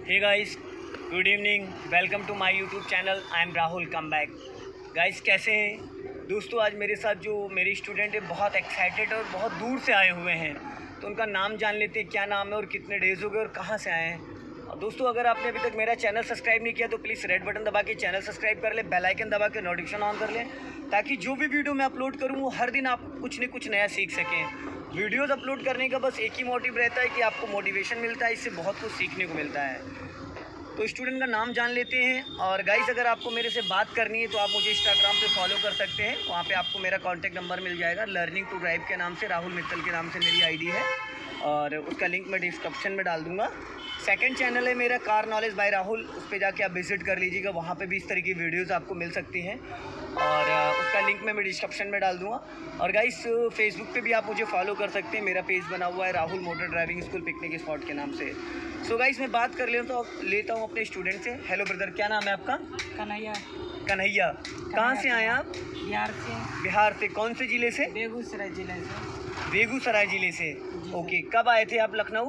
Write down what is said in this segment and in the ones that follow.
Hey guys, good evening, welcome to my YouTube channel. I am Rahul come back. Guys कैसे हैं दोस्तों? आज मेरे साथ जो मेरे स्टूडेंट है बहुत एक्साइटेड और बहुत दूर से आए हुए हैं, तो उनका नाम जान लेते हैं, क्या नाम है और कितने डेज़ हो गए और कहाँ से आए हैं। और दोस्तों अगर आपने अभी तक मेरा चैनल सब्सक्राइब नहीं किया तो प्लीज़ रेड बटन दबा के चैनल सब्सक्राइब कर लें, बेल आइकन दबा के नोटिफिकेशन ऑन कर लें, ताकि जो भी वीडियो मैं अपलोड करूँ वो हर दिन आप कुछ न कुछ नया सीख सकें। वीडियोस अपलोड करने का बस एक ही मोटिव रहता है कि आपको मोटिवेशन मिलता है, इससे बहुत कुछ सीखने को मिलता है। तो स्टूडेंट का नाम जान लेते हैं। और गाइस अगर आपको मेरे से बात करनी है तो आप मुझे इंस्टाग्राम पे फॉलो कर सकते हैं, वहाँ पे आपको मेरा कॉन्टैक्ट नंबर मिल जाएगा। लर्निंग टू ड्राइव के नाम से, राहुल मित्तल के नाम से मेरी आईडी है और उसका लिंक मैं डिस्क्रिप्शन में डाल दूँगा। सेकंड चैनल है मेरा कार नॉलेज बाय राहुल, उस पर जाके आप विजिट कर लीजिएगा, वहाँ पे भी इस तरह की वीडियोस आपको मिल सकती हैं और उसका लिंक मैं डिस्क्रिप्शन में डाल दूँगा। और गाइस फेसबुक पे भी आप मुझे फॉलो कर सकते हैं, मेरा पेज बना हुआ है Rahul motor driving school picnic spot के नाम से। सो गाइस मैं बात कर लेता हूँ अपने स्टूडेंट से। हेलो ब्रदर, क्या नाम है आपका? कन्हैया। कन्हैया, कहाँ से आए आप? बिहार से। बिहार से कौन से ज़िले से? बेगूसराय जिले से। बेगूसराय ज़िले से। ओके, कब आए थे आप लखनऊ?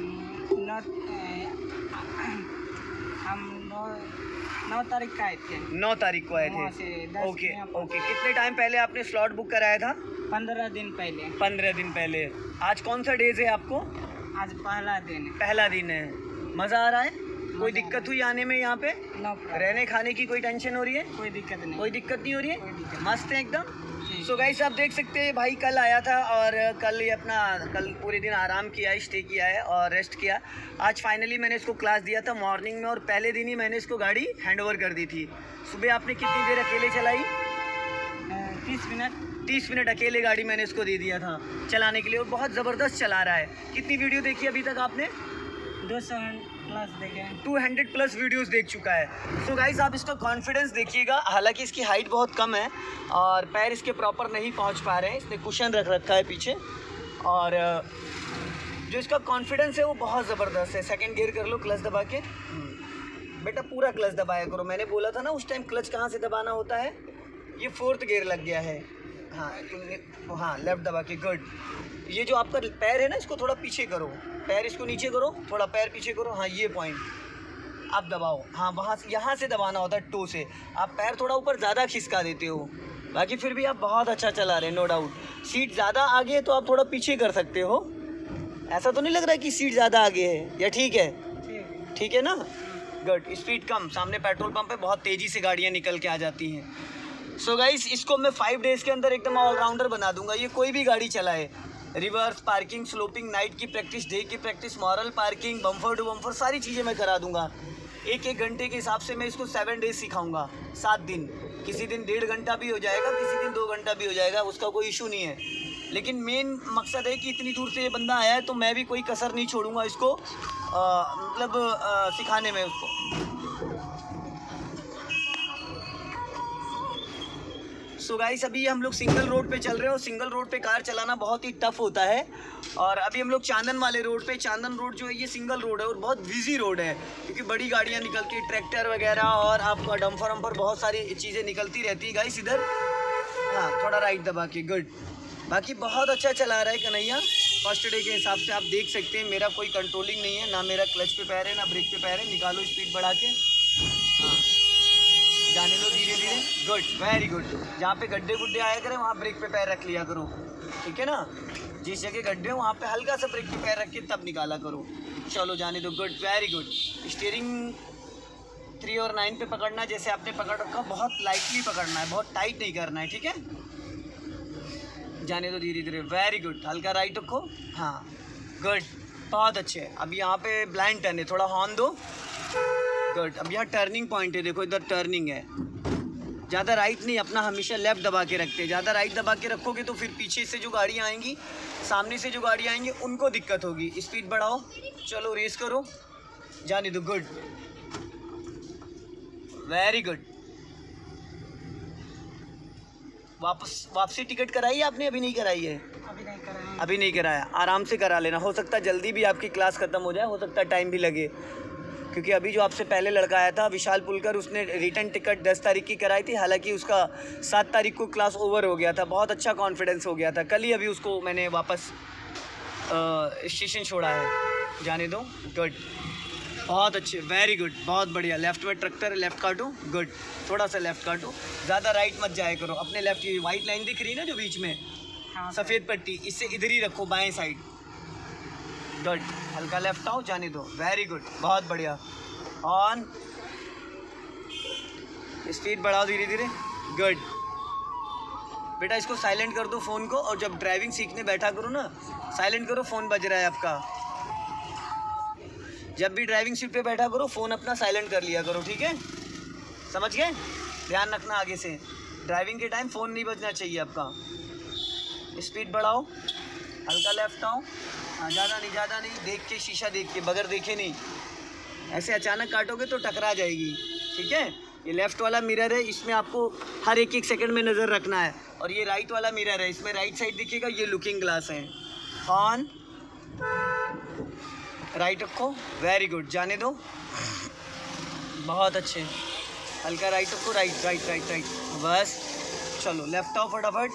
हम 9 तारीख को आए थे। 9 तारीख को आए थे। ओके ओके, कितने टाइम पहले आपने स्लॉट बुक कराया था? 15 दिन पहले। 15 दिन पहले। आज कौन सा डेज है आपको? आज पहला दिन है। पहला दिन है। मज़ा आ रहा है? कोई दिक्कत हुई आने में? यहाँ पे रहने खाने की कोई टेंशन हो रही है? कोई दिक्कत नहीं। कोई दिक्कत नहीं हो रही है? मस्त है एकदम। सो गाइस आप देख सकते हैं, भाई कल आया था और कल पूरे दिन आराम किया, स्टे किया है और रेस्ट किया। आज फाइनली मैंने इसको क्लास दिया था मॉर्निंग में और पहले दिन ही मैंने इसको गाड़ी हैंड ओवर कर दी थी। सुबह आपने कितनी देर अकेले चलाई? 30 मिनट अकेले गाड़ी मैंने इसको दे दिया था चलाने के लिए और बहुत ज़बरदस्त चला रहा है। कितनी वीडियो देखी अभी तक आपने? 200 प्लस देखे। 200 प्लस वीडियोस देख चुका है। सो गाइस आप इसका कॉन्फिडेंस देखिएगा। हालांकि इसकी हाइट बहुत कम है और पैर इसके प्रॉपर नहीं पहुंच पा रहे हैं, इसने कुशन रख रखा है पीछे और जो इसका कॉन्फिडेंस है वो बहुत ज़बरदस्त है। सेकंड गियर कर लो, क्लच दबा के। बेटा पूरा क्लच दबाया करो, मैंने बोला था ना उस टाइम क्लच कहाँ से दबाना होता है। ये 4th गियर लग गया है। हाँ लेफ्ट दबा के, गुड। ये जो आपका पैर है ना, इसको थोड़ा पीछे करो, पैर इसको नीचे करो, थोड़ा पैर पीछे करो। हाँ ये पॉइंट आप दबाओ। हाँ वहाँ से, यहाँ से दबाना होता है, टो से। आप पैर थोड़ा ऊपर ज़्यादा खिसका देते हो, बाकी फिर भी आप बहुत अच्छा चला रहे हैं, नो डाउट। सीट ज़्यादा आगे है तो आप थोड़ा पीछे कर सकते हो। ऐसा तो नहीं लग रहा है कि सीट ज़्यादा आगे है, या ठीक है? ठीक है ना, गुड। स्पीड कम, सामने पेट्रोल पंप है, बहुत तेज़ी से गाड़ियाँ निकल के आ जाती हैं। सो गाइस इसको मैं 5 डेज़ के अंदर एकदम ऑलराउंडर बना दूंगा। ये कोई भी गाड़ी चलाए, रिवर्स, पार्किंग, स्लोपिंग, नाइट की प्रैक्टिस, डे की practice, moral parking, bumper to bumper, सारी चीज़ें मैं करा दूंगा। एक घंटे के हिसाब से मैं इसको 7 डेज़ सिखाऊंगा, 7 दिन। किसी दिन 1.5 घंटा भी हो जाएगा, किसी दिन 2 घंटा भी हो जाएगा, उसका कोई इशू नहीं है। लेकिन मेन मकसद है कि इतनी दूर से ये बंदा आया है तो मैं भी कोई कसर नहीं छोड़ूंगा इसको सिखाने में उसको। सो गाइस अभी हम लोग सिंगल रोड पे चल रहे हैं और सिंगल रोड पे कार चलाना बहुत ही टफ होता है। और अभी हम लोग चांदन वाले रोड पे, चांदन रोड जो है ये सिंगल रोड है और बहुत बिजी रोड है, क्योंकि बड़ी गाड़ियाँ निकलती है, ट्रैक्टर वगैरह और आपका डम्फर वम्फर, बहुत सारी चीज़ें निकलती रहती है। गाइस इधर हाँ थोड़ा राइट दबा के, गुड। बाकी बहुत अच्छा चला रहा है कन्हैया। फर्स्ट डे के हिसाब से आप देख सकते हैं मेरा कोई कंट्रोलिंग नहीं है, ना मेरा क्लच पे पैर है ना ब्रेक पे पैर है। निकालो स्पीड बढ़ा के, हाँ जाने दो धीरे धीरे, गुड, वेरी गुड। जहाँ पे गड्ढे गुड्ढे आया करें वहाँ ब्रेक पे पैर रख लिया करो, ठीक है ना। जिस जगह गड्ढे हो वहाँ पे हल्का सा ब्रेक पे पैर रख के तब निकाला करो। चलो जाने दो, गुड, वेरी गुड। स्टीयरिंग 3 और 9 पे पकड़ना, जैसे आपने पकड़ रखा, बहुत लाइटली पकड़ना है, बहुत टाइट नहीं करना है, ठीक है। जाने दो धीरे धीरे, वेरी गुड। हल्का राइट रखो, हाँ गुड, बहुत अच्छे। अब यहाँ पे ब्लाइंड टर्न है, थोड़ा हॉर्न दो, गुड। अब यहाँ टर्निंग पॉइंट है, देखो इधर टर्निंग है। ज़्यादा राइट नहीं, अपना हमेशा लेफ़्ट दबा के रखते हैं। ज़्यादा राइट दबा के रखोगे तो फिर पीछे से जो गाड़ियाँ आएंगी, सामने से जो गाड़ियाँ आएंगी उनको दिक्कत होगी। स्पीड बढ़ाओ, चलो रेस करो, जाने दो, गुड, वेरी गुड। वापसी टिकट कराई है आपने? अभी नहीं कराई है? अभी नहीं कराया, आराम से करा लेना। हो सकता है जल्दी भी आपकी क्लास ख़त्म हो जाए, हो सकता है टाइम भी लगे, क्योंकि अभी जो आपसे पहले लड़का आया था विशाल पुलकर, उसने रिटर्न टिकट 10 तारीख की कराई थी। हालांकि उसका 7 तारीख को क्लास ओवर हो गया था, बहुत अच्छा कॉन्फिडेंस हो गया था। कल ही अभी उसको मैंने वापस स्टेशन छोड़ा है, जाने दो, गुड। बहुत अच्छे, वेरी गुड, बहुत बढ़िया। लेफ्ट में ट्रैक्टर, लेफ्ट काटो, गुड। थोड़ा सा लेफ्ट काटो, ज़्यादा राइट मत जाया करो। अपने लेफ्ट की वाइट लाइन दिख रही है ना जो बीच में, हाँ सफ़ेद पट्टी, इससे इधर ही रखो बाएं साइड, गुड। हल्का लेफ्ट आओ, जाने दो, वेरी गुड, बहुत बढ़िया। ऑन, स्पीड बढ़ाओ धीरे धीरे, गुड। बेटा इसको साइलेंट कर दो फ़ोन को, और जब ड्राइविंग सीखने बैठा करो ना, साइलेंट करो, फ़ोन बज रहा है आपका। जब भी ड्राइविंग सीट पे बैठा करो, फ़ोन अपना साइलेंट कर लिया करो, ठीक है? समझ गए? ध्यान रखना आगे से, ड्राइविंग के टाइम फ़ोन नहीं बजना चाहिए आपका। स्पीड बढ़ाओ, हल्का लेफ्ट आओ, हाँ, ज़्यादा नहीं, देख के, शीशा देख के, बगैर देखे नहीं। ऐसे अचानक काटोगे तो टकरा जाएगी, ठीक है? ये लेफ़्ट वाला मिरर है, इसमें आपको हर एक सेकंड में नज़र रखना है। और ये राइट वाला मिरर है, इसमें राइट साइड दिखेगा, ये लुकिंग ग्लास है। ऑन, राइट रखो, वेरी गुड, जाने दो, बहुत अच्छे। हल्का राइट रखो, राइट, बस। चलो लेफ्ट आओ फटाफट।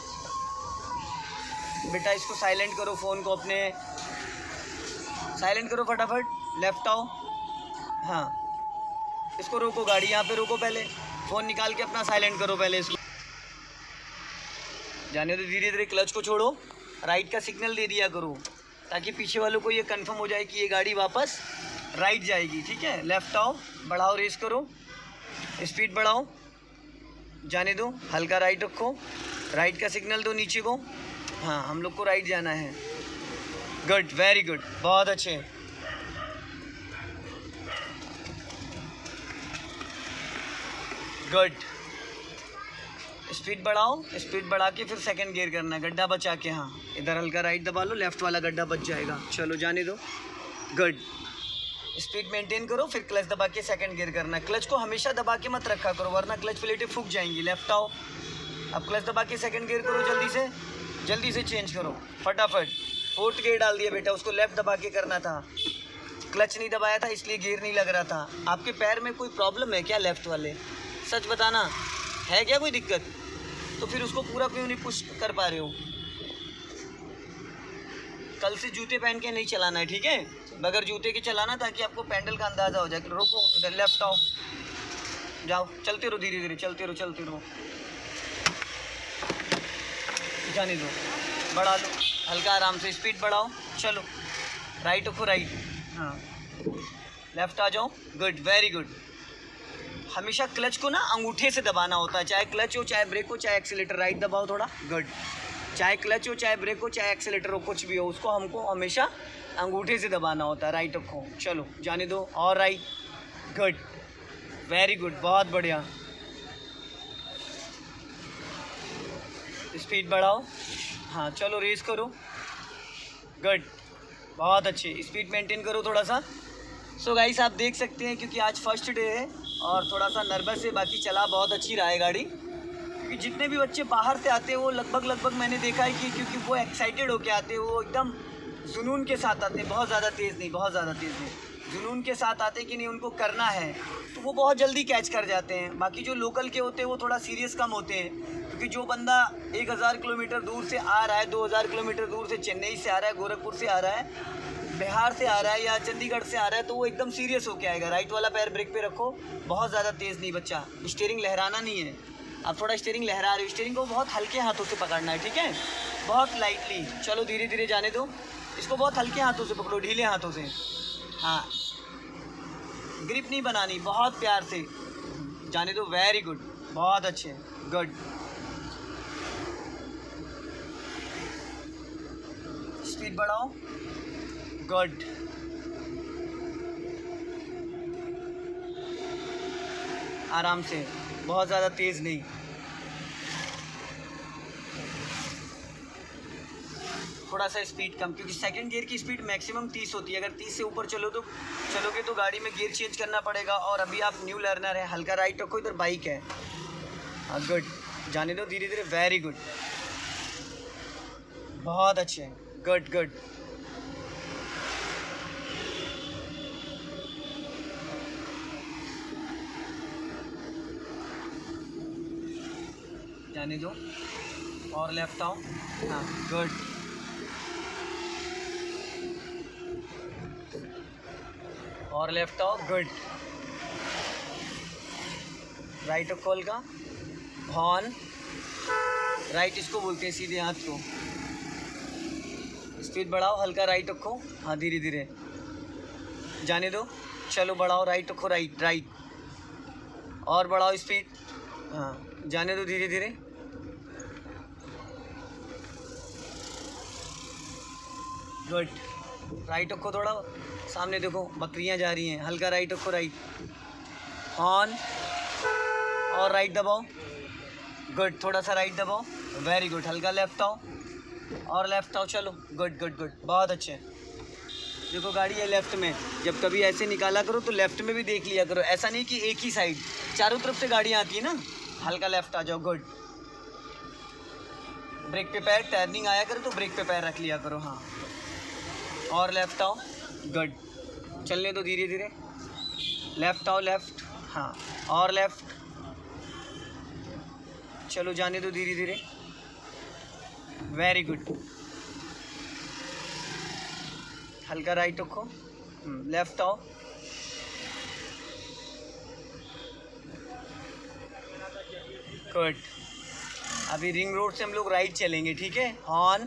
बेटा इसको साइलेंट करो, फ़ोन को अपने साइलेंट करो फटाफट, लेफ्ट आओ। हाँ, इसको रोको, गाड़ी यहाँ पे रोको, पहले फ़ोन निकाल के अपना साइलेंट करो पहले इसको। जाने दो, धीरे धीरे क्लच को छोड़ो, राइट का सिग्नल दे दिया करो, ताकि पीछे वालों को ये कंफर्म हो जाए कि ये गाड़ी वापस राइट जाएगी, ठीक है? लेफ़्ट आओ, बढ़ाओ, रेस करो, स्पीड बढ़ाओ, जाने दो, हल्का राइट रखो, राइट का सिग्नल दो नीचे को। हाँ, हम लोग को राइट जाना है, गुड, वेरी गुड, बहुत अच्छे। गुड, स्पीड बढ़ाओ, स्पीड बढ़ा के फिर सेकंड गियर करना, गड्ढा बचा के। हाँ, इधर हल्का राइट दबा लो, लेफ्ट वाला गड्ढा बच जाएगा। चलो जाने दो, गुड। स्पीड मेंटेन करो, फिर क्लच दबा के सेकंड गियर करना। क्लच को हमेशा दबा के मत रखा करो, वरना क्लच प्लेटें फूक जाएंगी। लेफ्ट आओ, अब क्लच दबा के सेकंड गियर करो, जल्दी से चेंज करो फटाफट। फोर्थ गियर डाल दिया बेटा, उसको लेफ्ट दबा के करना था, क्लच नहीं दबाया था इसलिए गियर नहीं लग रहा था। आपके पैर में कोई प्रॉब्लम है क्या लेफ्ट वाले? सच बताना, है क्या कोई दिक्कत? तो फिर उसको पूरा क्यों नहीं पुश कर पा रहे हो? कल से जूते पहन के नहीं चलाना है, ठीक है? बगैर जूते के चलाना, ताकि आपको पैंडल का अंदाज़ा हो जाए। रोको, इधर लेफ्ट आओ, जाओ, चलते रहो, धीरे धीरे चलते रहो, जाने दो, बढ़ा लो, हल्का आराम से स्पीड बढ़ाओ। चलो राइट रखो, राइट, हाँ, लेफ्ट आ जाओ, गुड, वेरी गुड। हमेशा क्लच को ना अंगूठे से दबाना होता है, चाहे क्लच हो, चाहे ब्रेक हो, चाहे एक्सीलेटर। राइट दबाओ थोड़ा, गुड। चाहे क्लच हो, चाहे ब्रेक हो, चाहे एक्सीलेटर हो, कुछ भी हो, उसको हमको हमेशा अंगूठे से दबाना होता है। राइट रखो, चलो जाने दो, और राइट, गुड, वेरी गुड, बहुत बढ़िया। स्पीड बढ़ाओ, हाँ, चलो रेस करो, गुड, बहुत अच्छे। स्पीड मेंटेन करो थोड़ा सा। सो गाइस आप देख सकते हैं, क्योंकि आज फर्स्ट डे है और थोड़ा सा नर्वस है, बाकी चला बहुत अच्छी रहा है गाड़ी। क्योंकि जितने भी बच्चे बाहर से आते हैं वो लगभग मैंने देखा है कि क्योंकि वो एक्साइटेड होके आते हैं, वो एकदम जुनून के साथ आते हैं, बहुत ज़्यादा तेज़ नहीं, जुनून के साथ आते हैं कि नहीं उनको करना है, तो वो बहुत जल्दी कैच कर जाते हैं। बाकी जो लोकल के होते हैं वो थोड़ा सीरियस कम होते हैं, क्योंकि जो बंदा 1000 किलोमीटर दूर से आ रहा है, 2000 किलोमीटर दूर से चेन्नई से आ रहा है, गोरखपुर से आ रहा है, बिहार से आ रहा है या चंडीगढ़ से आ रहा है, तो वो एकदम सीरियस होके आएगा। राइट वाला पैर ब्रेक पे रखो, बहुत ज़्यादा तेज़ नहीं बच्चा, स्टीयरिंग लहराना नहीं है। आप थोड़ा स्टीयरिंग लहरा रहे हो, स्टीयरिंग को बहुत हल्के हाथों से पकड़ना है, ठीक है? बहुत लाइटली, चलो धीरे धीरे जाने दो, इसको बहुत हल्के हाथों से पकड़ो, ढीले हाथों से। हाँ, ग्रिप नहीं बनानी, बहुत प्यार से जाने दो, वेरी गुड, बहुत अच्छे, गुड। स्पीड बढ़ाओ, गुड, आराम से, बहुत ज़्यादा तेज़ नहीं। थोड़ा सा स्पीड कम, क्योंकि सेकंड गियर की स्पीड मैक्सिमम 30 होती है। अगर 30 से ऊपर चलोगे तो गाड़ी में गियर चेंज करना पड़ेगा। और अभी आप न्यू लर्नर है, हल्का राइट रखो, इधर बाइक है, हाँ, गुड, जाने दो धीरे धीरे, वेरी गुड, बहुत अच्छे, गुड गुड। जाने दो, और लेफ्ट आओ, हाँ, गुड, और लेफ्ट आओ, गुड। राइट खोल का हॉर्न, राइट इसको बोलते हैं सीधे हाथ को। स्पीड बढ़ाओ, हल्का राइट रखो, हाँ धीरे धीरे जाने दो। चलो बढ़ाओ, राइट रखो, राइट राइट, और बढ़ाओ स्पीड, हाँ जाने दो धीरे धीरे। गुड। राइट रखो, थोड़ा सामने देखो, बकरियां जा रही हैं, हल्का राइट रखो, राइट ऑन, और राइट दबाओ, गुड। थोड़ा सा राइट दबाओ, वेरी गुड। हल्का लेफ्ट आओ, और लेफ्ट आओ, चलो गुड गुड गुड, बहुत अच्छे। देखो गाड़ी है लेफ्ट में, जब कभी ऐसे निकाला करो तो लेफ्ट में भी देख लिया करो, ऐसा नहीं कि एक ही साइड, चारों तरफ से गाड़ियाँ आती है ना। हल्का लेफ्ट आ जाओ, गुड। ब्रेक पे पैर, टर्निंग आया करो तो ब्रेक पे पैर रख लिया करो, हाँ। और लेफ्ट आओ, गुड। चलने दो धीरे धीरे, लेफ्ट आओ, लेफ्ट, हाँ, और लेफ्ट, चलो जाने दो धीरे धीरे, वेरी गुड। हल्का राइट रखो, लेफ्ट आओ, गुड। अभी रिंग रोड से हम लोग राइट चलेंगे, ठीक है। हॉर्न।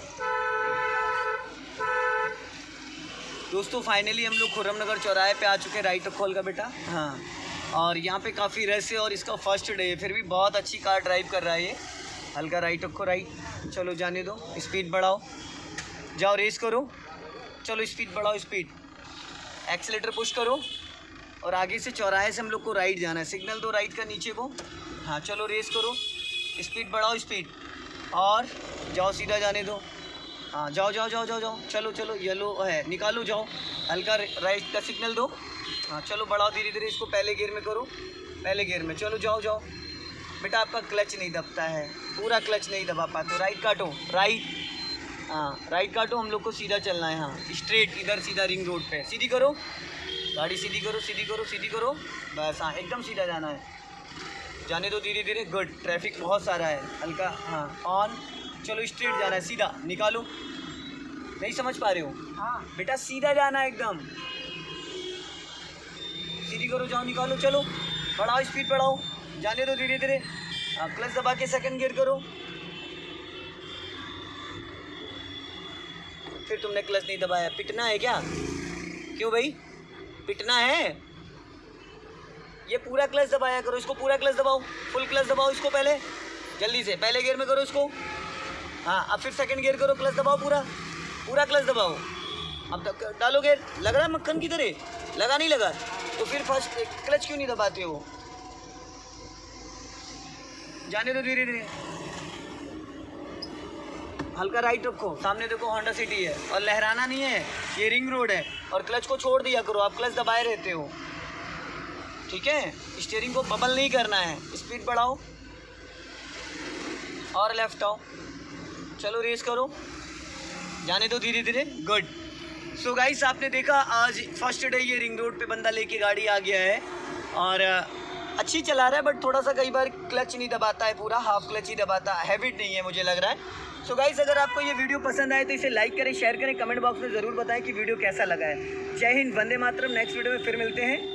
दोस्तों फाइनली हम लोग खुर्रमनगर चौराहे पे आ चुके हैं। राइट खोल का बेटा, हाँ। और यहाँ पे काफ़ी रश है और इसका फर्स्ट डे है, फिर भी बहुत अच्छी कार ड्राइव कर रहा है ये। हल्का राइट रखो, राइट, चलो जाने दो, स्पीड बढ़ाओ, जाओ रेस करो, चलो स्पीड बढ़ाओ, स्पीड, एक्सीलेटर पुश करो, और आगे से चौराहे से हम लोग को राइट जाना है। सिग्नल दो राइट का नीचे को, हाँ चलो रेस करो, स्पीड बढ़ाओ, स्पीड, और जाओ सीधा जाने दो, हाँ जाओ जाओ जाओ जाओ जाओ, चलो चलो, येलो है निकालो, जाओ। हल्का राइट का सिग्नल दो, हाँ चलो बढ़ाओ धीरे धीरे, इसको पहले गियर में करो, पहले गियर में, चलो जाओ जाओ। बेटा आपका क्लच नहीं दबता है, पूरा क्लच नहीं दबा पाते। राइट काटो, राइट, हाँ राइट काटो, हम लोग को सीधा चलना है, हाँ स्ट्रेट, इधर सीधा रिंग रोड पे। सीधी करो गाड़ी, सीधी करो, सीधी करो, सीधी करो, बस, हाँ एकदम सीधा जाना है, जाने दो धीरे धीरे, गुड। ट्रैफिक बहुत सारा है, हल्का, हाँ ऑन, चलो स्ट्रेट जाना है, सीधा निकालो। नहीं समझ पा रहे हो? हाँ बेटा सीधा जाना है एकदम, सीधी करो, जाओ निकालो, चलो बढ़ाओ, स्पीड बढ़ाओ, जाने दो धीरे धीरे, हाँ क्लच दबा के सेकंड गियर करो। फिर तुमने क्लच नहीं दबाया, पिटना है क्या? क्यों भाई पिटना है? ये पूरा क्लच दबाया करो, इसको पूरा क्लच दबाओ, फुल क्लच दबाओ इसको, पहले जल्दी से पहले गियर में करो इसको, हाँ अब फिर सेकंड गियर करो, क्लच दबाओ, पूरा पूरा क्लच दबाओ। अब डालो गियर, लग रहा है मक्खन की तरह, लगा नहीं लगा? तो फिर फर्स्ट क्लच क्यों नहीं दबाते हो? जाने दो धीरे धीरे, हल्का राइट रखो, सामने देखो होंडा सिटी है, और लहराना नहीं है, ये रिंग रोड है, और क्लच को छोड़ दिया करो, आप क्लच दबाए रहते हो, ठीक है। स्टीयरिंग को बबल नहीं करना है, स्पीड बढ़ाओ, और लेफ्ट आओ, चलो रेस करो, जाने दो धीरे धीरे, गुड। सो गाइस आपने देखा आज फर्स्ट डे ये रिंग रोड पे बंदा लेके गाड़ी आ गया है, और अच्छी चला रहा है, बट थोड़ा सा कई बार क्लच नहीं दबाता है, पूरा हाफ क्लच ही दबाता है, हैबिट नहीं है मुझे लग रहा है। सो गाइस अगर आपको ये वीडियो पसंद आए तो इसे लाइक करें, शेयर करें, कमेंट बॉक्स में ज़रूर बताएं कि वीडियो कैसा लगा है। जय हिंद, वंदे मातरम। नेक्स्ट वीडियो में फिर मिलते हैं।